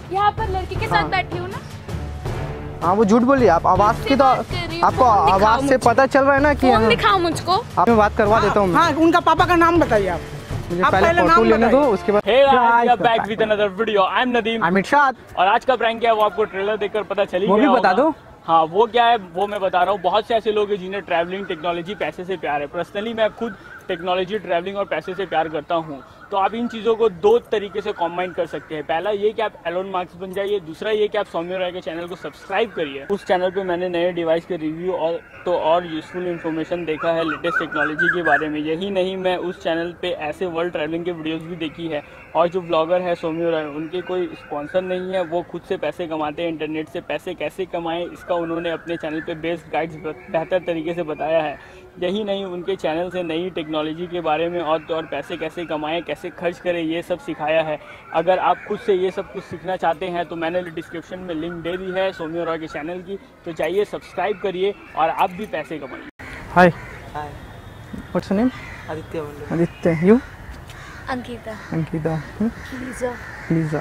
यहाँ पर लड़की के साथ बैठी हूँ ना। हाँ वो झूठ बोली। आप आवाज की तो आपको आवाज से पता चल रहा है ना कि फोन दिखाओ मुझको। आप मैं बात करवा देता हूँ। हाँ, उनका पापा का नाम बताइए आप। मुझे पहले फोटो लेने दो, उसके बाद। Hey guys, we are back with another video. I'm Nadeem. I'm इरशाद। और आज का प्रैंक क्या है वो आपको ट्रेलर देखकर पता चली गया वो भी बता दो। हाँ वो क्या है वो मैं बता रहा हूँ। बहुत से ऐसे लोग हैं जिन्हें ट्रैवलिंग, टेक्नोलॉजी, पैसे से प्यार है। पर्सनली मैं खुद टेक्नोलॉजी, ट्रैवलिंग और पैसे से प्यार करता हूँ। तो आप इन चीज़ों को दो तरीके से कॉम्बाइन कर सकते हैं। पहला ये कि आप एलोन मार्क्स बन जाइए, दूसरा ये कि आप सौम्य रॉय के चैनल को सब्सक्राइब करिए। उस चैनल पे मैंने नए डिवाइस के रिव्यू और यूज़फुल इन्फॉर्मेशन देखा है लेटेस्ट टेक्नोलॉजी के बारे में। यही नहीं, मैं उस चैनल पे ऐसे वर्ल्ड ट्रैवलिंग के वीडियोस भी देखी है। और जो ब्लॉगर है सौम्य रॉय, उनके कोई स्पॉन्सर नहीं है, वो खुद से पैसे कमाते हैं। इंटरनेट से पैसे कैसे कमाएं इसका उन्होंने अपने चैनल पे बेस्ट गाइड्स बेहतर तरीके से बताया है। यही नहीं, उनके चैनल से नई टेक्नोलॉजी के बारे में और पैसे कैसे कमाएं, कैसे खर्च करें, ये सब सिखाया है। अगर आप खुद से ये सब कुछ सीखना चाहते हैं तो मैंने डिस्क्रिप्शन में लिंक दे दी है सौम्य रॉय के चैनल की, तो जाइए सब्सक्राइब करिए और आप भी पैसे कमाइए। Hi, hi, what's your name? Aditya. Aditya. You? Ankita. Ankita. Lisa. Lisa.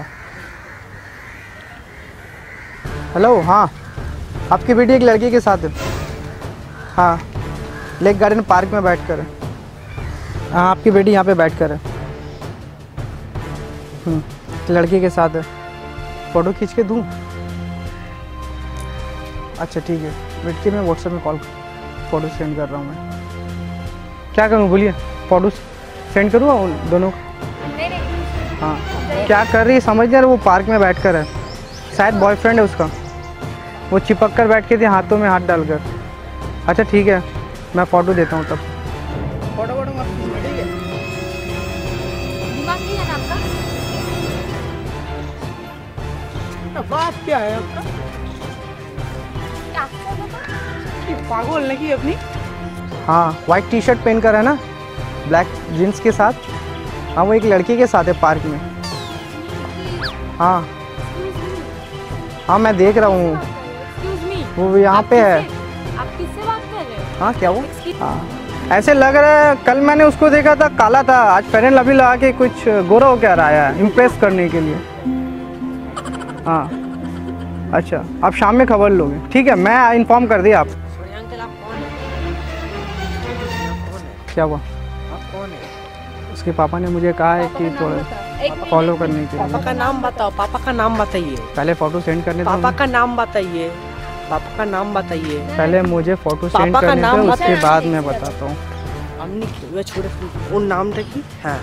Hello. हाँ, आपकी बेटी एक लड़की के साथ है। हाँ, लेक गार्डन पार्क में बैठकर है। हाँ, आपकी बेटी यहाँ पे बैठकर है। लड़की के साथ है। फ़ोटो खींच के दूँ? अच्छा ठीक है, वेट के मैं व्हाट्सएप में फ़ोटो सेंड कर रहा हूँ। मैं क्या करूँ बोलिए? फ़ोटो सेंड करूँ उन दोनों को? हाँ, क्या कर रही है समझ नहीं आ रहा। वो पार्क में बैठकर है, शायद बॉयफ्रेंड है उसका। वो चिपक कर बैठ के थी हाथों में हाथ डालकर। अच्छा ठीक है, मैं फ़ोटो देता हूँ तब। फोटो मत खींचना, ठीक है? दिमाग नहीं है ना आपका? बात क्या है आपका? पागल लगी अपनी? हाँ, वाइट टी शर्ट पहन कर है ना, ब्लैक जीन्स के साथ। हाँ, वो एक लड़की के साथ है पार्क में। हाँ हाँ, मैं देख रहा हूँ, वो यहाँ पे है। आप किससे बात कर रहे हो? हाँ क्या वो? हाँ, ऐसे लग रहा है कल मैंने उसको देखा था काला था, आज फेयर एंड लवली लगा के कुछ गोरा हो क्या रहा है इम्प्रेस करने के लिए। हाँ अच्छा, आप शाम में खबर लोगे, ठीक है? मैं इन्फॉर्म कर दिया। आप क्या हुआ? कौन है? उसके पापा ने मुझे कहा है कि थोड़ा फॉलो करने के लिए। पापा का नाम बताओ, पापा का नाम बताइए। पहले फ़ोटो सेंड करने दो। पापा का नाम बताइए, पापा का नाम बताइए। पहले मुझे फ़ोटो सेंड पापा का करने नाम दो, उसके बाद मैं बताता हूँ। हमने छोड़े उन नामটা কি? हाँ,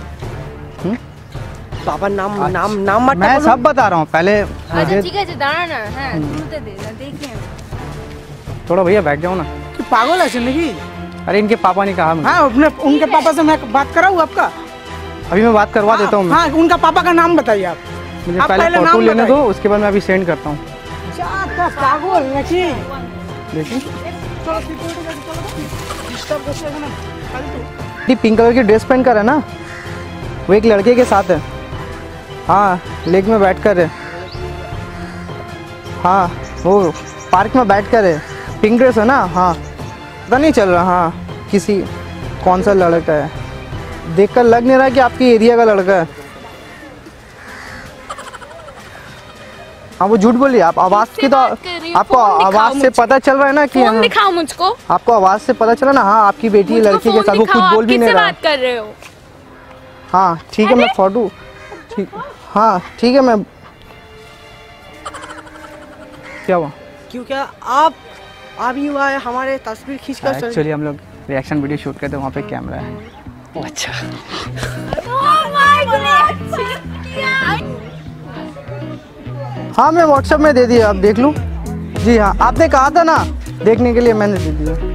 पापा नाम मत। मैं सब बता रहा हूँ पहले। अच्छा ठीक है, दाঁড়া ना। हाँ, सुनते दे ना, देखिए थोड़ा भैया बैठ जाओ ना। पागल है जिंदगी। अरे इनके पापा ने कहा मुझे। हाँ, उनके पापा से मैं बात कराऊँ आपका? अभी मैं बात करवा देता हूँ। हाँ, उनका पापा का नाम बताइए आप। मुझे पहले फ़ोटो लेने दो, उसके बाद मैं अभी सेंड करता हूँ। पागल देखिए। पिंक कलर की ड्रेस पहन कर है ना, वो एक लड़के के साथ है। हाँ, लेक में बैठकर है। हाँ, वो पार्क में बैठकर है। पिंक ड्रेस है ना। हाँ, पता नहीं चल रहा। हाँ, किसी कौन सा लड़का है, देखकर लग नहीं रहा कि आपकी एरिया का लड़का है। हाँ, वो झूठ बोली। आप आवाज़ की तो आपको आवाज़ से पता चल रहा है ना कि फोन दिखाओ मुझको। आपको आवाज़ से पता चला ना। हाँ, आपकी बेटी लड़की के साथ, वो कुछ बोल भी नहीं रहा। बात कर रहे हो? हाँ ठीक है, मैं फ़ोटो ठीक। हाँ ठीक है, मैं क्या हुआ? क्योंकि आप अभी हुआ है हमारे तस्वीर खींचकर। एक्चुअली हम लोग रिएक्शन वीडियो शूट करते हैं, वहाँ पे कैमरा है। अच्छा हाँ, मैं व्हाट्सएप में दे दिया, आप देख लूँ। जी हाँ, आपने कहा था ना देखने के लिए, मैंने दे दिया।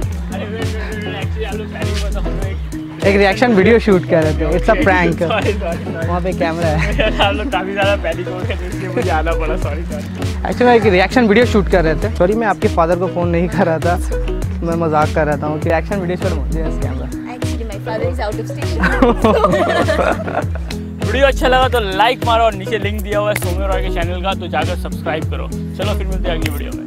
एक रिएक्शन वीडियो शूट कर रहे थे, इट्स अ प्रैंक। वहाँ पे कैमरा है। हम लोग काफी ज़्यादा पैनिक हो गए थे, इसलिए मुझे आना पड़ा। सॉरी। एक्चुअली एक रिएक्शन वीडियो शूट कर रहे थे। सॉरी, मैं आपके फादर को फ़ोन नहीं कर रहा था, मैं मजाक कर रहा था कि रिएक्शन वीडियो शूट मुझे कैमरा। वीडियो अच्छा लगा तो लाइक मारो और नीचे लिंक दिया हुआ है सौम्य रॉय के चैनल का, तो जाकर सब्सक्राइब करो। चलो फिर मिलते हैं अगली वीडियो में।